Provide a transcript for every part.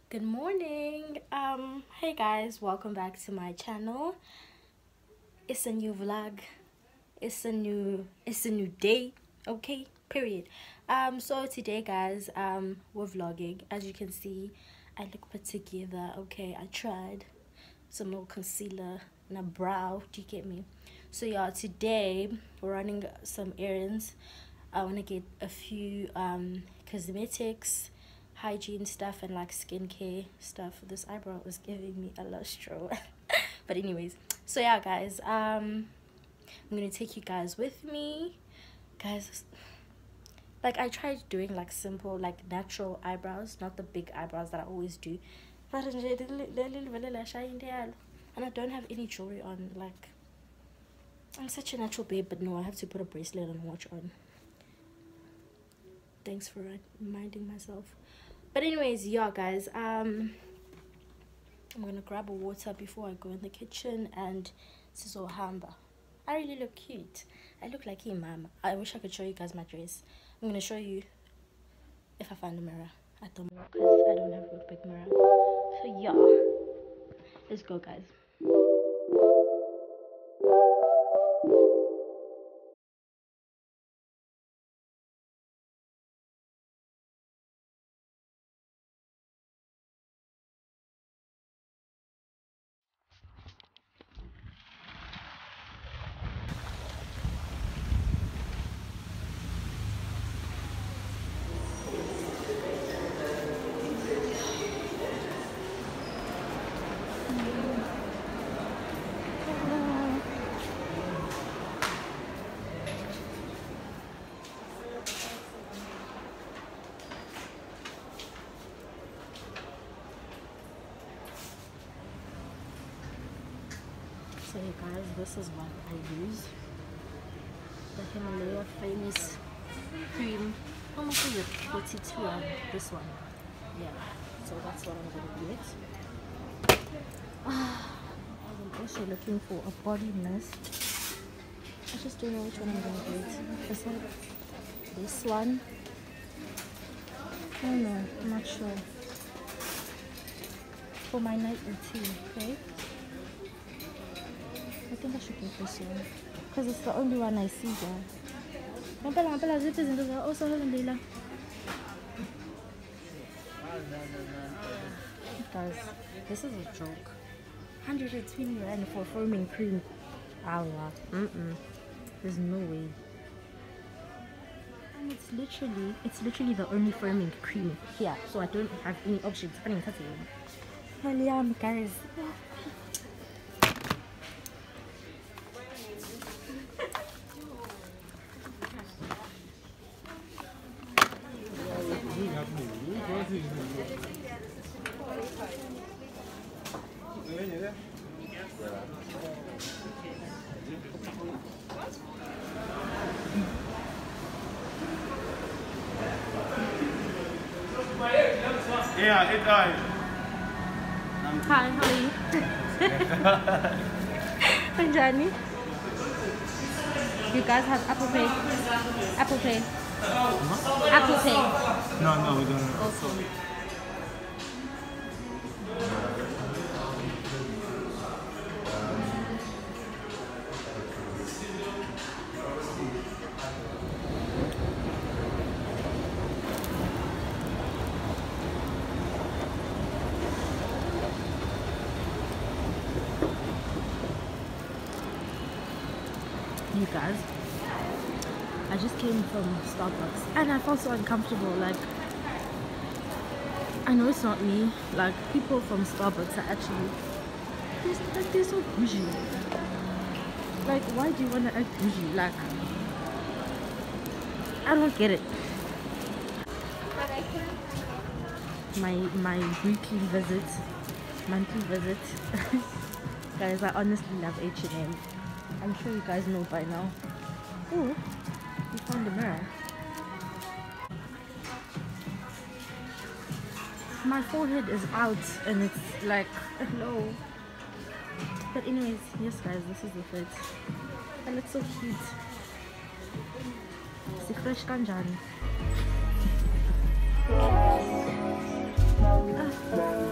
Good morning. Hey guys, welcome back to my channel. It's a new vlog. It's a new day. Okay, period. So today guys, we're vlogging. As you can see, I look put together. Okay, I tried some little concealer and a brow. Do you get me? So yeah, today we're running some errands. I want to get a few cosmetics, hygiene stuff, and like skincare stuff. This eyebrow is giving me a lustro. But anyways, so yeah guys, I'm gonna take you guys with me. Guys, like I tried doing like simple, like natural eyebrows, not the big eyebrows that I always do. And I don't have any jewelry on. Like, I'm such a natural babe, but no, I have to put a bracelet and watch on. Thanks for reminding myself. But anyways, yeah guys, I'm gonna grab a water before I go in the kitchen and sizzle hamba. I really look cute. I look like a mama. I wish I could show you guys my dress. I'm gonna show you if I find a mirror at the moment, because I don't have a big mirror. So yeah, let's go guys. So you guys, this is what I use. The Himalaya famous cream. How much is it? 42 on this one. Yeah, so that's what I'm gonna get. I'm also looking for a body mist. I just don't know which one I'm gonna get. This one. I don't know, I'm not sure. For my night routine, okay? I think I should get this one because it's the only one I see there. Guys, this is a joke. 120 rand for foaming cream. There's no way. And it's literally the only foaming cream here, so I don't have any options. Hell yeah, guys. Yeah, it died. Hi, how are you? Hi, Johnny. You guys have Apple Pay? Apple Pay? Apple Pay? No, we don't have. Also. You guys, I just came from Starbucks and I felt so uncomfortable. Like, I know it's not me, like people from Starbucks are actually they're so bougie. Like, why do you want to act bougie? Like, I don't get it. My weekly visit, monthly visit. Guys, I honestly love H&M. I'm sure you guys know by now. Oh, we found a mirror. My forehead is out and it's like low. But anyways, yes guys, this is the fit. And it's so cute. Fresh kanjani.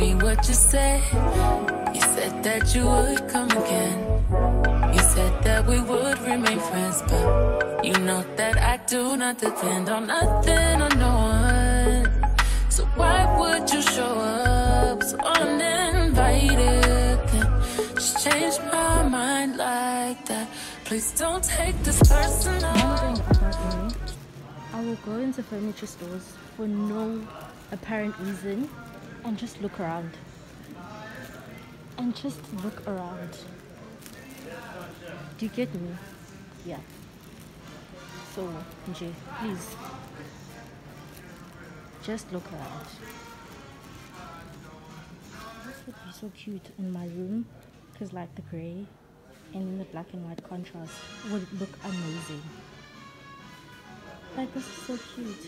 me what you said. You said that you would come again. You said that we would remain friends, but you know that I do not depend on nothing or no one. So why would you show up so uninvited? Then just change my mind like that. Please don't take this personal. I will go into furniture stores for no apparent reason and just look around. And just look around. Do you get me? Yeah. So, Nje, please. Just look around. This would be so cute in my room because like the grey and then the black and white contrast would look amazing. Like this is so cute.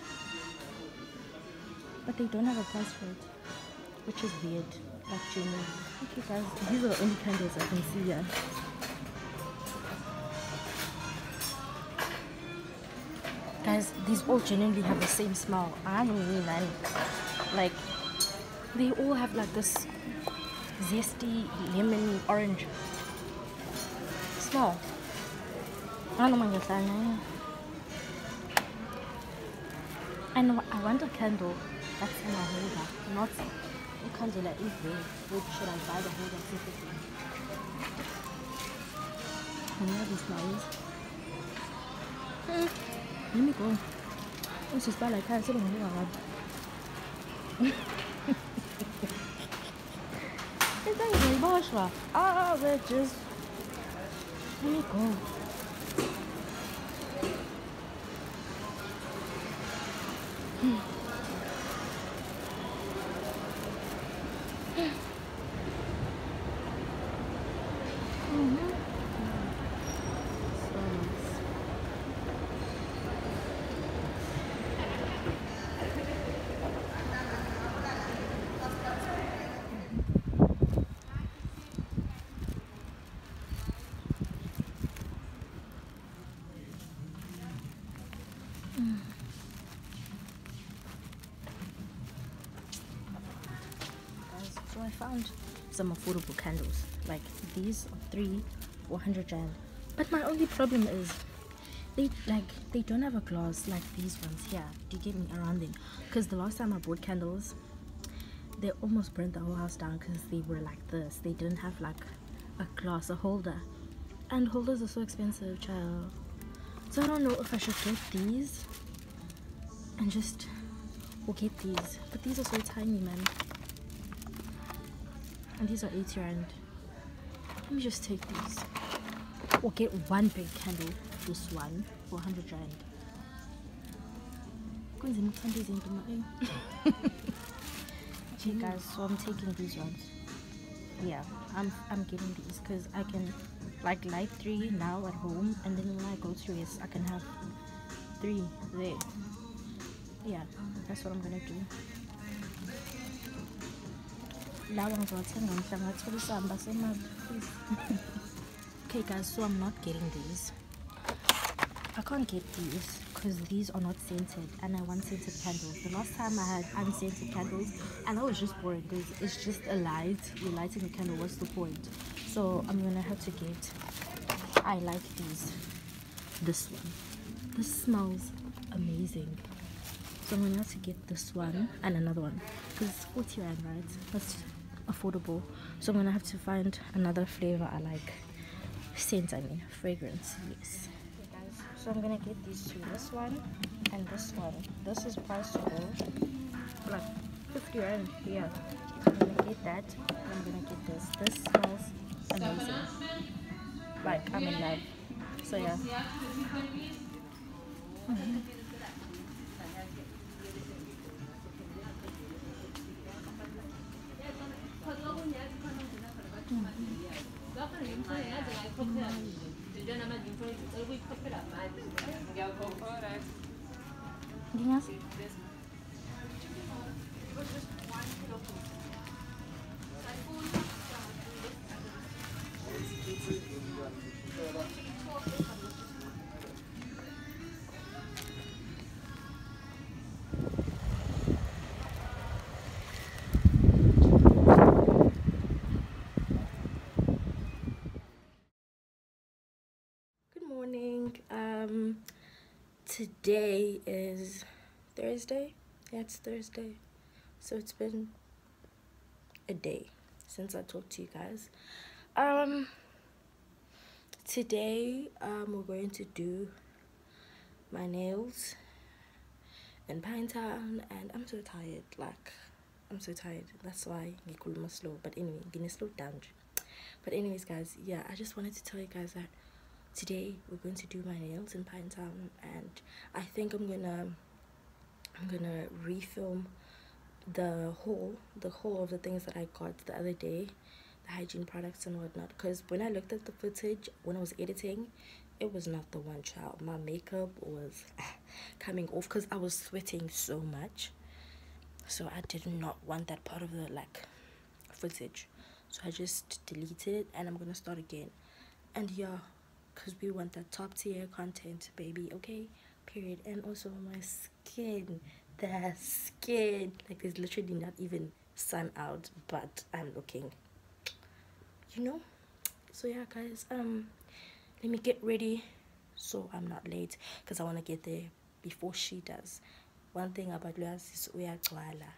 But they don't have a price for it, which is weird. Like genuine. Okay guys, these are the only candles I can see here. Guys, these all genuinely have the same smell. I don't mean, man. Like, they all have like this zesty lemon orange smell. I don't know. And I want a candle that's in a holder, not a candle that is there. Which should I buy the holder separately? And what this smells. Let me go. This is bad like that. It's like a bosh. Ah, we're just. Let me go. So I found some affordable candles. Like these are 400 rand. But my only problem is they don't have a glass like these ones here. Do you get me around them? Because the last time I bought candles, they almost burnt the whole house down because they were like this. They didn't have like a glass, a holder. And holders are so expensive, child. So I don't know if I should get these and just or get these. But these are so tiny, man. And these are 80 rand. Let me just take these. Or get one big candle. This one for 100 rand. Okay guys, so I'm taking these ones. Yeah, I'm getting these because I can like light 3 now at home, and then when I go to rest I can have 3 there. Yeah, that's what I'm gonna do. Okay guys, so I'm not getting these. I can't get these because these are not scented and I want scented candles. The last time I had unscented candles and that was just boring because it's just a light. You're lighting a candle, what's the point? So I'm gonna have to get, I like these. This one. This smells amazing. So I'm gonna have to get this one and another one because it's 40 rand, right? That's affordable. So I'm gonna have to find another flavor I like. Scent, I mean fragrance, yes. Okay guys, so I'm gonna get these two, this one and this one. This is priceable, like 50 rand. Yeah, I'm gonna get that and I'm gonna get this. This smells amazing, like I'm in love. So yeah. Today is Thursday. Yeah, it's Thursday. So it's been a day since I talked to you guys. Today we're going to do my nails in Pinetown, and I'm so tired. Like, I'm so tired. That's why I'm slow. But anyway, I'm gonna slow down. But anyways, guys, yeah, I just wanted to tell you guys that today we're going to do my nails in Pinetown, and I think I'm gonna refilm the haul of the things that I got the other day, the hygiene products and whatnot, because when I looked at the footage when I was editing, it was not the one, child. My makeup was coming off because I was sweating so much, so I did not want that part of the footage, so I just deleted it and I'm gonna start again. And yeah, because we want that top tier content, baby, okay, period. And also my skin, the skin, like, there's literally not even sun out, but I'm looking, you know. So yeah, guys, let me get ready so I'm not late, because I want to get there before she does. One thing about Luas is uyagcwala.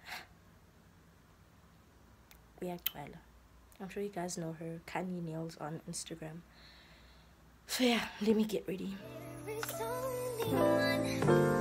I'm sure you guys know her, Kanye Nails on Instagram. So yeah, let me get ready. There is only one